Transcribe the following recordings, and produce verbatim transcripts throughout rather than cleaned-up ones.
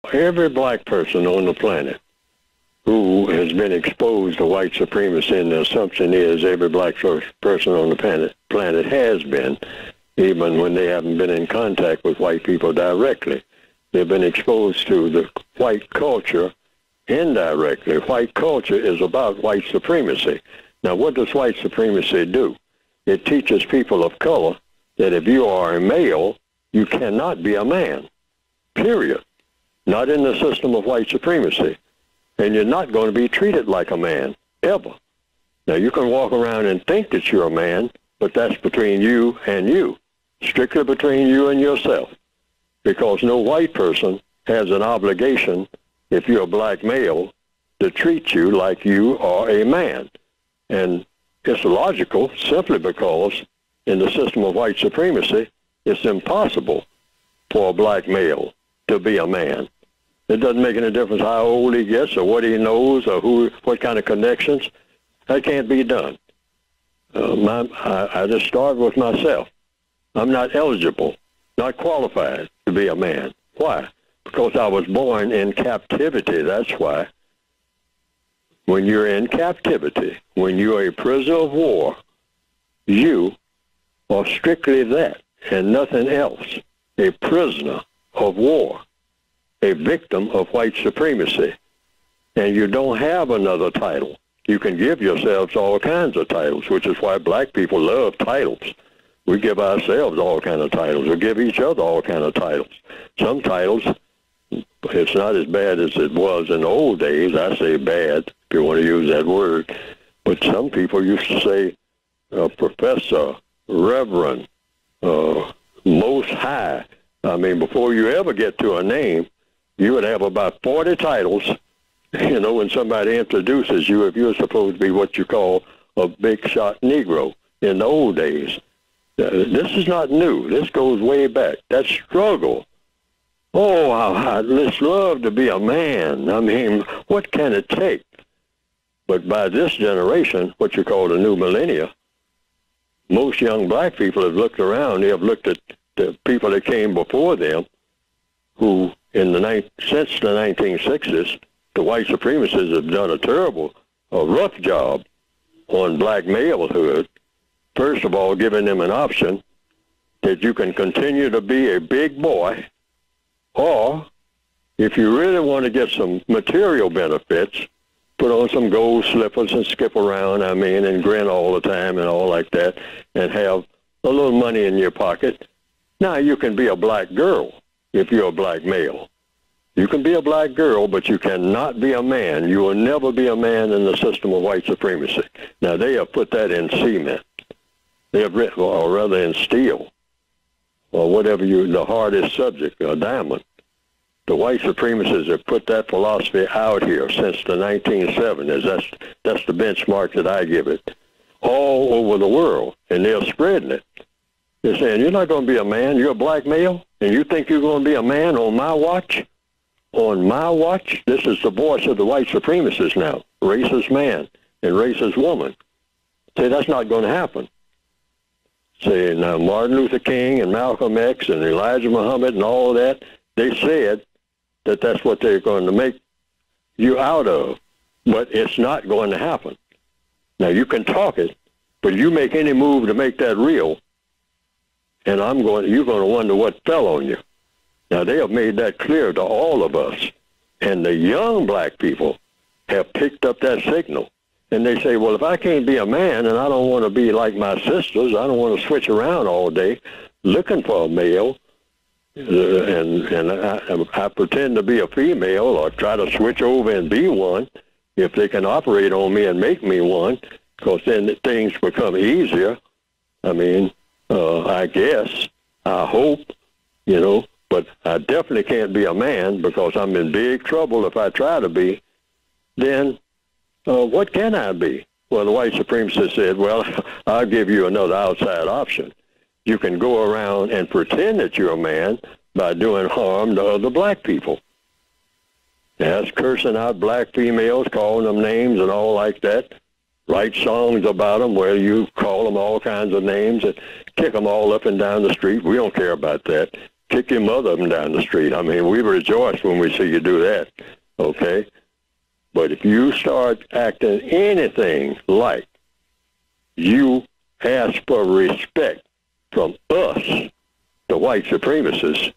every black person on the planet who has been exposed to white supremacy, and the assumption is every black person on the planet, planet has been, even when they haven't been in contact with white people directly. They've been exposed to the white culture indirectly. White culture is about white supremacy. Now, what does white supremacy do? It teaches people of color that if you are a male, you cannot be a man, period. Not in the system of white supremacy. And you're not going to be treated like a man, ever. Now, you can walk around and think that you're a man, but that's between you and you, strictly between you and yourself, because no white person has an obligation, if you're a black male, to treat you like you are a man. And it's logical simply because in the system of white supremacy, it's impossible for a black male to be a man. It doesn't make any difference how old he gets or what he knows or who, what kind of connections. That can't be done. Uh, my, I, I just start with myself. I'm not eligible, not qualified to be a man. Why? Because I was born in captivity, that's why. When you're in captivity, when you're a prisoner of war, you are strictly that and nothing else, a prisoner of war, a victim of white supremacy. And you don't have another title. You can give yourselves all kinds of titles, which is why black people love titles. We give ourselves all kinds of titles. We give each other all kinds of titles. Some titles, it's not as bad as it was in the old days. I say bad, if you want to use that word. But some people used to say uh, professor, reverend, uh, most high. I mean, before you ever get to a name, you would have about forty titles, you know, when somebody introduces you, if you're supposed to be what you call a big shot Negro in the old days. Uh, this is not new. This goes way back. That struggle. Oh, I, I just love to be a man. I mean, what can it take? But by this generation, what you call the new millennia, most young black people have looked around. They have looked at the people that came before them who, in the ni- since the nineteen sixties, the white supremacists have done a terrible, a rough job on black malehood. First of all, giving them an option that you can continue to be a big boy, or if you really want to get some material benefits, put on some gold slippers and skip around, I mean, and grin all the time and all like that, and have a little money in your pocket. Now you can be a black girl if you're a black male. You can be a black girl, but you cannot be a man. You will never be a man in the system of white supremacy. Now, they have put that in cement. They have written, or rather in steel, or whatever you, the hardest subject, a diamond. The white supremacists have put that philosophy out here since the nineteen seventies. That's, that's the benchmark that I give it. All over the world, and they're spreading it. They're saying, you're not going to be a man. You're a black male, and you think you're going to be a man on my watch? On my watch? This is the voice of the white supremacists now, racist man and racist woman. Say, that's not going to happen. Say, now, Martin Luther King and Malcolm X and Elijah Muhammad and all that, they said that that's what they're going to make you out of, but it's not going to happen. Now, you can talk it, but you make any move to make that real, and I'm going, you're going to wonder what fell on you. Now, they have made that clear to all of us, and the young black people have picked up that signal, and they say, well, if I can't be a man and I don't want to be like my sisters, I don't want to switch around all day looking for a male, uh, and, and I, I pretend to be a female or try to switch over and be one, if they can operate on me and make me one, because then things become easier. I mean, uh, I guess, I hope, you know, but I definitely can't be a man because I'm in big trouble if I try to be. Then uh, what can I be? Well, the white supremacist said, well, I'll give you another outside option. You can go around and pretend that you're a man by doing harm to other black people. That's cursing out black females, calling them names and all like that. Write songs about them where you call them all kinds of names and kick them all up and down the street. We don't care about that. kick your mother up and down the street. I mean, we rejoice when we see you do that, okay? But if you start acting anything like you ask for respect from us, the white supremacists,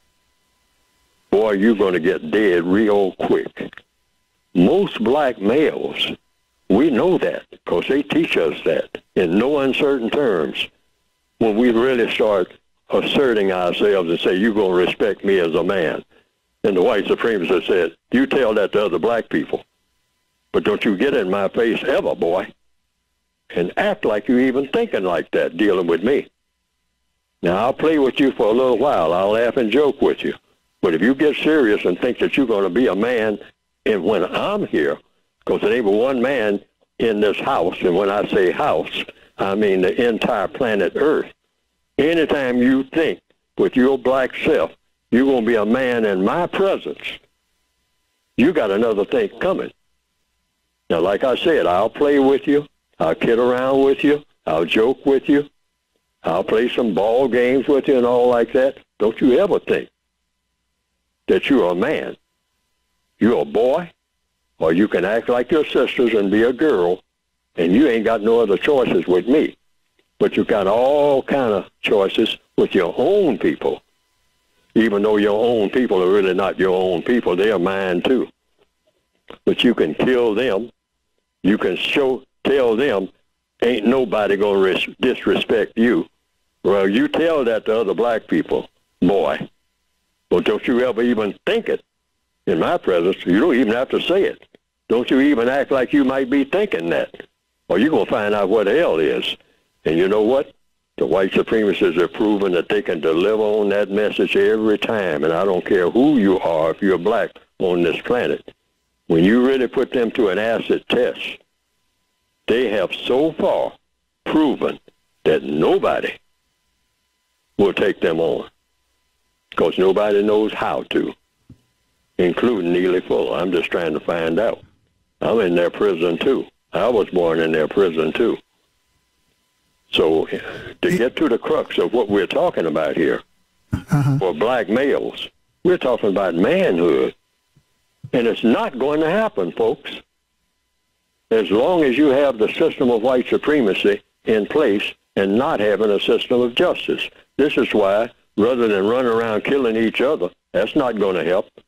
boy, you're going to get dead real quick. Most black males, we know that because they teach us that in no uncertain terms. When we really start asserting ourselves and say, you're going to respect me as a man. And the white supremacists said, you tell that to other black people. But don't you get in my face ever, boy, and act like you're even thinking like that, dealing with me. Now, I'll play with you for a little while. I'll laugh and joke with you. But if you get serious and think that you're going to be a man, and when I'm here, because there ain't but one man in this house, and when I say house, I mean the entire planet Earth. Anytime you think with your black self, you're going to be a man in my presence, you got another thing coming. Now, like I said, I'll play with you. I'll kid around with you. I'll joke with you. I'll play some ball games with you and all like that. Don't you ever think that you're a man. You're a boy, or you can act like your sisters and be a girl, and you ain't got no other choices with me. But you got all kind of choices with your own people, even though your own people are really not your own people. They are mine too. But you can kill them. You can show, tell them, ain't nobody going to disrespect you. Well, you tell that to other black people, boy. Well, don't you ever even think it in my presence. You don't even have to say it. Don't you even act like you might be thinking that, or you're going to find out what the hell is. And you know what? The white supremacists have proven that they can deliver on that message every time, and I don't care who you are if you're black on this planet. When you really put them to an acid test, they have so far proven that nobody will take them on, because nobody knows how to, including Neely Fuller. I'm just trying to find out. I'm in their prison too. I was born in their prison too. So to get to the crux of what we're talking about here, uh-huh. for black males, we're talking about manhood. And it's not going to happen, folks. As long as you have the system of white supremacy in place and not having a system of justice. This is why, rather than run around killing each other, that's not going to help.